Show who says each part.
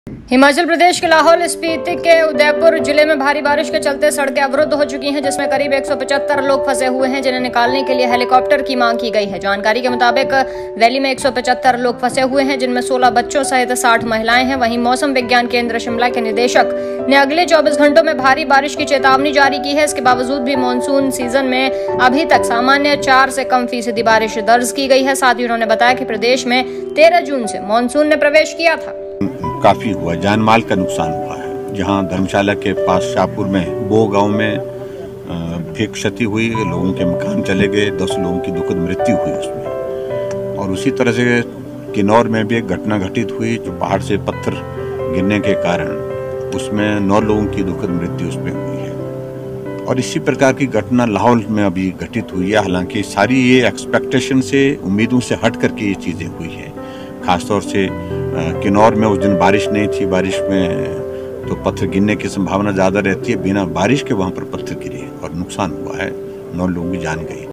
Speaker 1: हिमाचल प्रदेश के लाहौल स्पीति के उदयपुर जिले में भारी बारिश के चलते सड़कें अवरुद्ध हो चुकी हैं, जिसमें करीब 175 लोग फंसे हुए हैं, जिन्हें निकालने के लिए हेलीकॉप्टर की मांग की गई है। जानकारी के मुताबिक वैली में 175 लोग फंसे हुए हैं, जिनमें 16 बच्चों सहित 60 महिलाएं हैं। वहीं मौसम विज्ञान केंद्र शिमला के निदेशक ने अगले 24 घंटों में भारी बारिश की चेतावनी जारी की है। इसके बावजूद भी मानसून सीजन में अभी तक सामान्य 4 से कम फीसदी बारिश दर्ज की गई है। साथ ही उन्होंने बताया कि प्रदेश में 13 जून से मानसून ने प्रवेश किया था।
Speaker 2: काफी हुआ, जान माल का नुकसान हुआ है। जहां धर्मशाला के पास शाहपुर में बो गांव में एक क्षति हुई, लोगों के मकान चले गए, 10 लोगों की दुखद मृत्यु हुई उसमें। और उसी तरह से किन्नौर में भी एक घटना घटित हुई, जो पहाड़ से पत्थर गिरने के कारण उसमें 9 लोगों की दुखद मृत्यु उसमें हुई है। और इसी प्रकार की घटना लाहौल में अभी घटित हुई है। हालांकि सारी ये एक्सपेक्टेशन से, उम्मीदों से हट करके ये चीजें हुई है। खासतौर से किन्नौर में उस दिन बारिश नहीं थी, बारिश में तो पत्थर गिरने की संभावना ज़्यादा रहती है। बिना बारिश के वहाँ पर पत्थर गिरे और नुकसान हुआ है, 9 लोगों की जान गई।